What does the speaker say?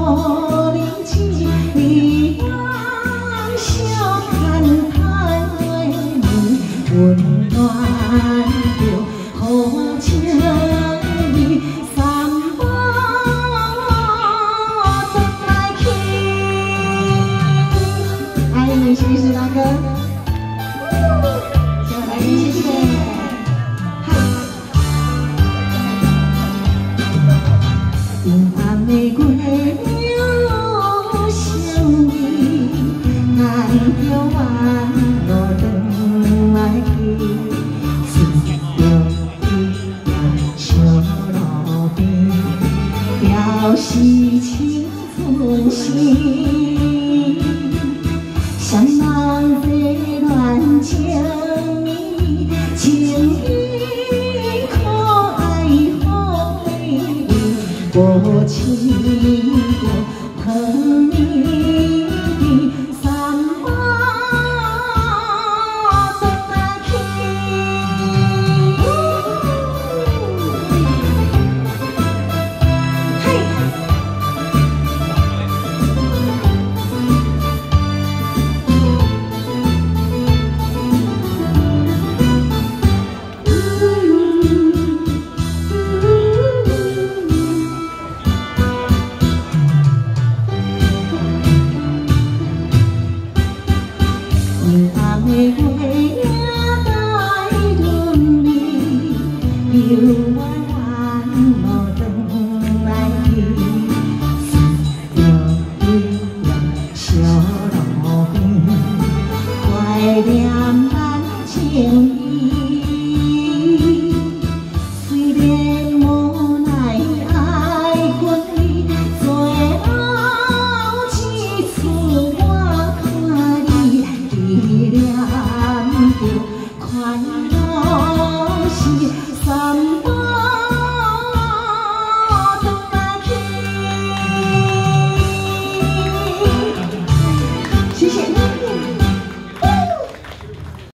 你知，你我相看太浓，温暖着好情意，三步转来去。爱你是不是老哥？谢谢，谢谢。阴暗的月亮相依，爱着我路转来去，思着伊在小路边，表示青春时。双人在恋情绵绵，情意可爱好美丽，无情。